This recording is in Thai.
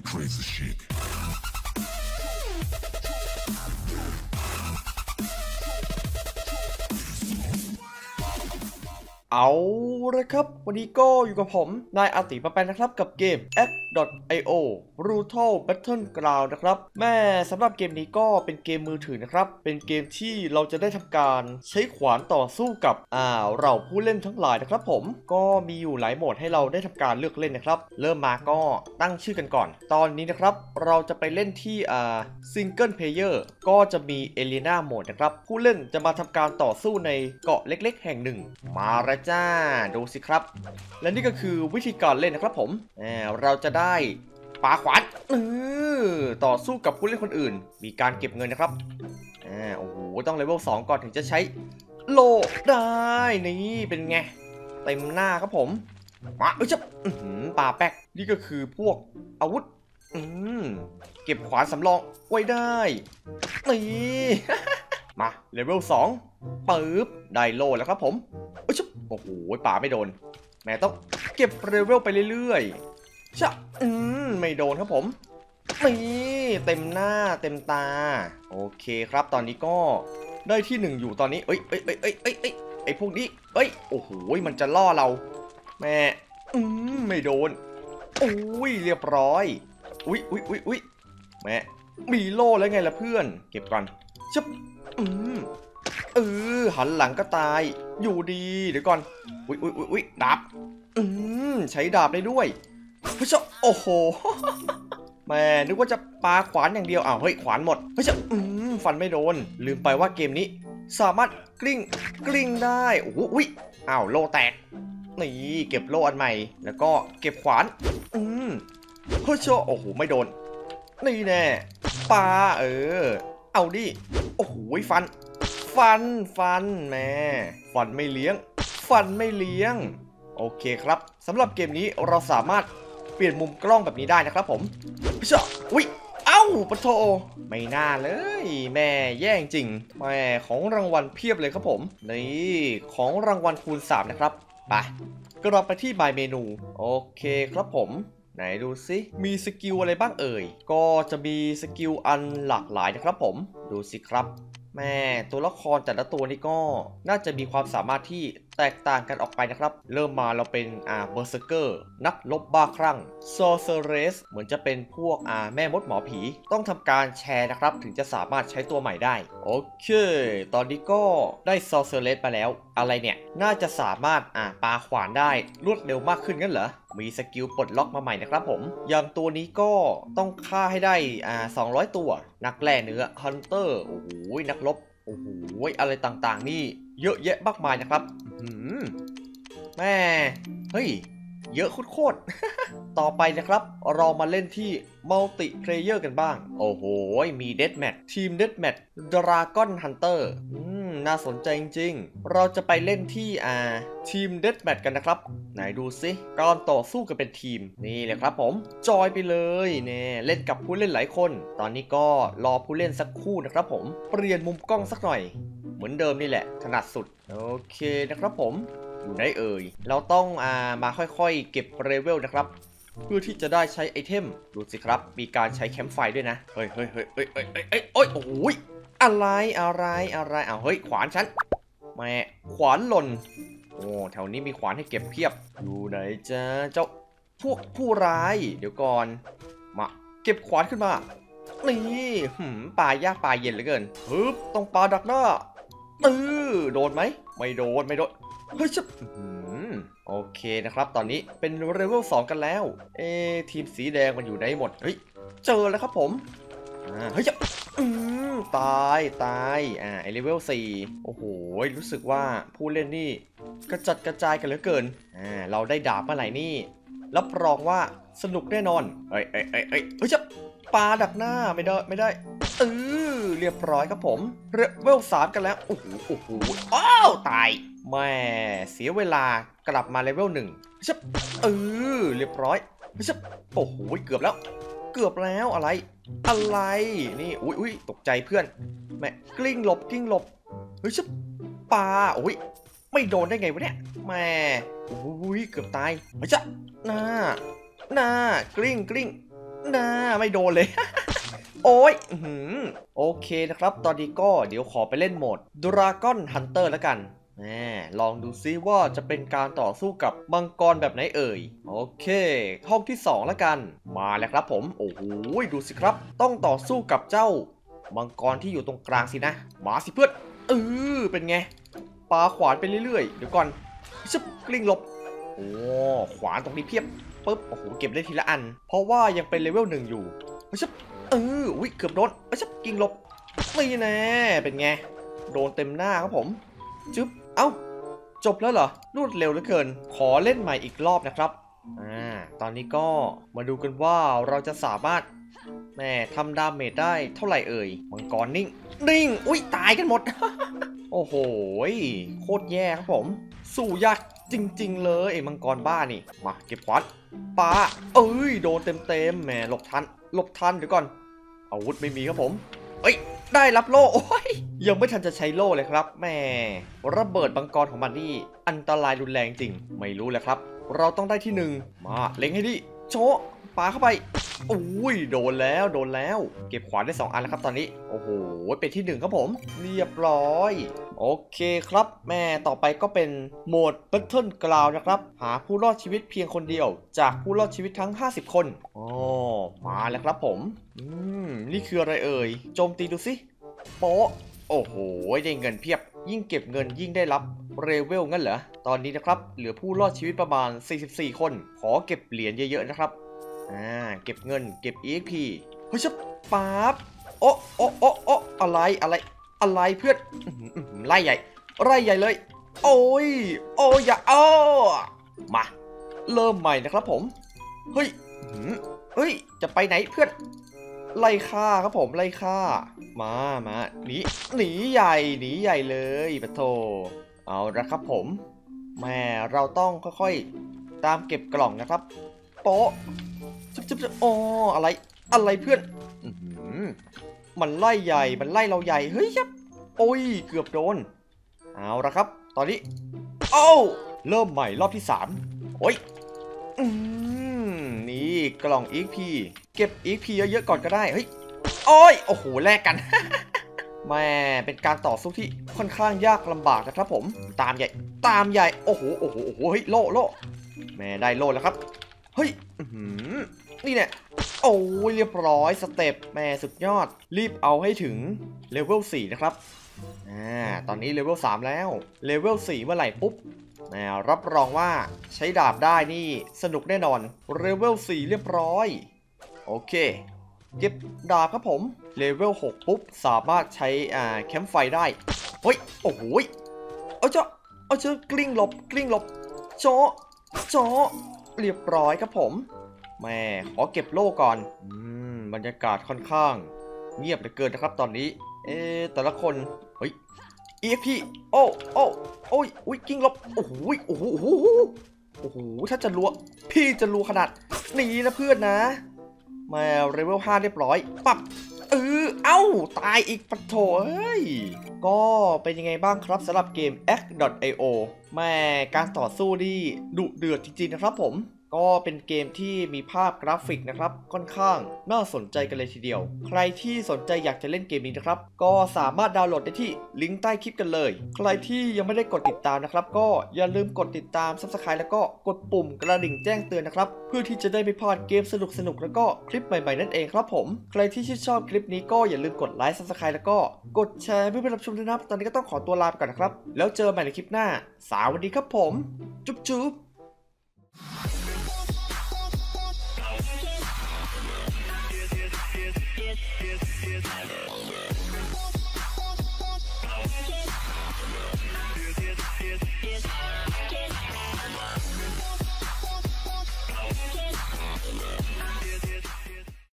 crazy shit. เอาละครับวันนี้ก็อยู่กับผมนายอาติมาแปนนะครับกับเกม X.io Brutal Battleground นะครับแม่สำหรับเกมนี้ก็เป็นเกมมือถือนะครับเป็นเกมที่เราจะได้ทำการใช้ขวานต่อสู้กับเราผู้เล่นทั้งหลายนะครับผมก็มีอยู่หลายโหมดให้เราได้ทำการเลือกเล่นนะครับเริ่มมาก็ตั้งชื่อกันก่อนตอนนี้นะครับเราจะไปเล่นที่Single Player ก็จะมี Arena Mode นะครับผู้เล่นจะมาทำการต่อสู้ในเกาะเล็กๆแห่งหนึ่งมาแล้วจ้าดูสิครับและนี่ก็คือวิธีการเล่นนะครับผมเราจะได้ปาขวานต่อสู้กับผู้เล่นคนอื่นมีการเก็บเงินนะครับโอ้โหต้องเลเวล2ก่อนถึงจะใช้โลได้นี่เป็นไงเต็มหน้าครับผมมาจับปาแป๊กนี่ก็คือพวกอาวุธเก็บขวานสำรองไว้ได้นี่มาเลเวล2ปึ๊บได้โลแล้วครับผมโอ้โหป่าไม่โดนแม่ต้องเก็บเลเวลไปเรื่อยๆชะไม่โดนครับผมนี่เต็มหน้าเต็มตาโอเคครับตอนนี้ก็ได้ที่1อยู่ตอนนี้ไอ้พวกนี้โอ้โหมันจะล่อเราแม่ไม่โดนอุ้ยเรียบร้อยอุ้ยแม่มีโล่แล้วไงล่ะเพื่อนเก็บก่อนชับหันหลังก็ตายอยู่ดีเดี๋ยวก่อนอุ้ยดาบใช้ดาบได้ด้วยเฮ้ยโอ้โหแม่นึกว่าจะปาขวานอย่างเดียวเฮ้ยขวานหมดเฮ้ยฟันไม่โดนลืมไปว่าเกมนี้สามารถกลิ้งได้โอ้โหโล่แตกนี่เก็บโล่อันใหม่แล้วก็เก็บขวานเฮ้ยโอ้โหไม่โดนนี่แน่ปาเอาดิโอ้โหฟันแม่ฟันไม่เลี้ยงโอเคครับสำหรับเกมนี้เราสามารถเปลี่ยนมุมกล้องแบบนี้ได้นะครับผมปะโถไม่น่าเลยแม่แย่จริงแม่ของรางวัลเพียบเลยครับผมนี่ของรางวัลคูณ3นะครับไปกลับไปที่บายเมนูโอเคครับผมไหนดูซิมีสกิลอะไรบ้างเอ่ยก็จะมีสกิลอันหลากหลายนะครับผมดูสิครับแม่ตัวละครแต่ละตัวนี้ก็น่าจะมีความสามารถที่แตกต่างกันออกไปนะครับเริ่มมาเราเป็นเบอร์เซอร์เกอร์นักลบบ้าคลั่งโซเซเรสเหมือนจะเป็นพวกแม่มดหมอผีต้องทำการแชร์นะครับถึงจะสามารถใช้ตัวใหม่ได้โอเคตอนนี้ก็ได้โซเซเรสมาแล้วอะไรเนี่ยน่าจะสามารถปาขวานได้รวดเร็วมากขึ้นงั้นเหรอมีสกิลปลดล็อกมาใหม่นะครับผมอย่างตัวนี้ก็ต้องฆ่าให้ได้200ตัวนักแล่เนื้อฮันเตอร์โอ้โหนักลบโอ้โหอะไรต่างๆนี่เยอะแยะมากมายนะครับแม่เฮ้ยเยอะโคตรต่อไปนะครับเรามาเล่นที่มัลติเพลเยอร์กันบ้างโอ้โหมีเดธแมททีมเดธแมทดราก้อนฮันเตอร์น่าสนใจจริงๆเราจะไปเล่นที่ทีมเดธแมทกันนะครับไหนดูซิการต่อสู้กันเป็นทีมนี่แหละครับผมจอยไปเลยเนี่ยเล่นกับผู้เล่นหลายคนตอนนี้ก็รอผู้เล่นสักครู่นะครับผมเปลี่ยนมุมกล้องสักหน่อยเหมือนเดิมนี่แหละถนัดสุดโอเคนะครับผมอยู่ไหนเอ่ยเราต้องมาค่อยๆเก็บเลเวลนะครับเพื่อที่จะได้ใช้ไอเทมดูสิครับมีการใช้แคมป์ไฟด้วยนะเฮ้ยโอ้โหอะไรเฮ้ยขวานฉันแม่ขวานหล่นโอ้แถวนี้มีขวานให้เก็บเพียบอยู่ไหนจ้าเจ้าพวกผู้ร้ายเดี๋ยวก่อนมาเก็บขวานขึ้นมานี่ปลายากปลาเย็นเหลือเกินต้องปลาดักหน้าโดนไหมไม่โดนเฮ้ยโอเคนะครับตอนนี้เป็นเลเวล2กันแล้วทีมสีแดงมันอยู่ไหนหมดเฮ้ยเจอแล้วครับผมเฮ้ยตายไอเลเวล4โอ้โหรู้สึกว่าผู้เล่นนี่กระจัดกระจายกันเหลือเกินเราได้ดาบมาไหนนี่รับรองว่าสนุกแน่นอนเฮ้ยจะปลาดักหน้าไม่ได้เรียบร้อยครับผมเลเวล3กันแล้วโอ้โหตายแม่เสียเวลากลับมาเลเวล1ชับเรียบร้อยชับโอ้โหเกือบแล้วอะไรนี่อุ้ยตกใจเพื่อนแม่กลิ้งหลบเฮ้ยชับปลาไม่โดนได้ไงวะเนี่ยแม่อุ้ยเกือบตายเฮ้ยจ้ะหน้ากลิ้งน่าไม่โดนเลย โอ้ยโอเคนะครับตอนนี้ก็เดี๋ยวขอไปเล่นโหมด Dragon Hunter แล้วกันลองดูซิว่าจะเป็นการต่อสู้กับมังกรแบบไหนเอ่ยโอเคห้องที่2แล้วกันมาแล้วครับผมโอ้โหดูสิครับต้องต่อสู้กับเจ้ามังกรที่อยู่ตรงกลางสินะมาสิเพื่อนเป็นไงปาขวานไปเรื่อยๆเดี๋ยวก่อนชึบกลิ้งหลบโอ้ขวานตรงนี้เพียบปึ๊บโอ้โหเก็บได้ทีละอันเพราะว่ายังเป็นเลเวล1อยู่ชึบอุ๊ยเกือบโดนชึบกิ้งหลบนี่แน่เป็นไงโดนเต็มหน้าครับผมจึ๊บเอ้าจบแล้วเหรอรวดเร็วเหลือเกินขอเล่นใหม่อีกรอบนะครับตอนนี้ก็มาดูกันว่าเราจะสามารถทำดาเมจได้เท่าไหร่เอ่ยมังกรนิ่งอุ๊ยตายกันหมด โอ้โหโคตรแย่ครับผมสู้ยากจริงๆเลยไอ้มังกรบ้านี่มาเก็บขวานปาโดนเต็มแหมหลบทันเดี๋ยวก่อนอาวุธไม่มีครับผมได้รับโล่โอ้ยยังไม่ทันจะใช้โล่เลยครับแม่ระเบิดมังกรของมันนี่อันตรายรุนแรงจริงไม่รู้แหละครับเราต้องได้ที่1มาเล็งให้ดีโชะปาเข้าไปอุ้ยโดนแล้วเก็บขวานได้2อันแล้วครับตอนนี้โอ้โหเป็นที่1ครับผมเรียบร้อยโอเคครับแม่ต่อไปก็เป็นโหมด Battle Ground นะครับหาผู้รอดชีวิตเพียงคนเดียวจากผู้รอดชีวิตทั้ง50คนมาแล้วครับผมนี่คืออะไรเอ่ยโจมตีดูสิโป๊ะโอ้โหได้เงินเพียบยิ่งเก็บเงินยิ่งได้รับเรเวลงั้นเหรอตอนนี้นะครับเหลือผู้รอดชีวิตประมาณ44คนขอเก็บเหรียญเยอะๆนะครับเก็บเงินเก็บ EXP เฮ้ยชับปั๊บโอ้อะไรเพื่อนไล่ใหญ่เลยโอ้ยอย่ามาเริ่มใหม่นะครับผมเฮ้ยจะไปไหนเพื่อนไล่ฆ่าครับผมไล่ฆ่ามาหนีใหญ่เลยปะโถเอาละครับผมแม่เราต้องค่อยๆตามเก็บกล่องนะครับโป๊ะจุ๊บอะไรเพื่อนมันไล่เราใหญ่เฮ้ยยับโอ้ยเกือบโดนเอาละครับตอนนี้เริ่มใหม่รอบที่3โอ้ยนี่กล่อง EXP เก็บ EXP เยอะๆก่อนก็ได้เฮ้ยโอ้โหแลกกัน แม่เป็นการต่อสู้ที่ค่อนข้างยากลำบากนะครับผมตามใหญ่โอ้โหเฮ้ยโล่แม่ได้โล่แล้วครับเฮ้ยนี่เนี่ยโอ้ยเรียบร้อยสเต็ปแม่สุดยอดรีบเอาให้ถึงเลเวล4นะครับตอนนี้เลเวล3แล้วเลเวล4เมื่อไหร่ปุ๊บรับรองว่าใช้ดาบได้นี่สนุกแน่นอนเลเวล4เรียบร้อยโอเคเก็บดาบครับผมเลเวล6ปุ๊บสามารถใช้แคมป์ไฟได้เฮ้ยโอ้โหเอาเจ้ากลิ้งหลบโจะเรียบร้อยครับผมแม่ขอเก็บโล่ก่อนบรรยากาศค่อนข้างเงียบเหลือเกินนะครับตอนนี้แต่ละคนเฮ้ย EXP โอ้ยกิ้งหลบโอ้โหถ้าจะรัวพี่จะรัวขนาดนี้นะเพื่อนนะมาเลเวล5เรียบร้อยปั๊บเอ้าตายอีกปะโถก็เป็นยังไงบ้างครับสำหรับเกม X.io แม่การต่อสู้นี่ดุเดือดจริงๆนะครับผมก็เป็นเกมที่มีภาพกราฟิกนะครับค่อนข้างน่าสนใจกันเลยทีเดียวใครที่สนใจอยากจะเล่นเกมนี้นะครับก็สามารถดาวน์โหลดได้ที่ลิงก์ใต้คลิปกันเลยใครที่ยังไม่ได้กดติดตามนะครับก็อย่าลืมกดติดตาม Subscribe แล้วก็กดปุ่มกระดิ่งแจ้งเตือนนะครับเพื่อที่จะได้ไม่พลาดเกมสนุกๆแล้วก็คลิปใหม่ๆนั่นเองครับผมใครที่ชื่นชอบคลิปนี้ก็อย่าลืมกดไลค์ Subscribe แล้วก็กดแชร์เพื่อไปรับชมด้วยนะครับตอนนี้ก็ต้องขอตัวลาไปก่อนนะครับแล้วเจอกันใหม่ในคลิปหน้าสวัสดีครับผมจุ๊บ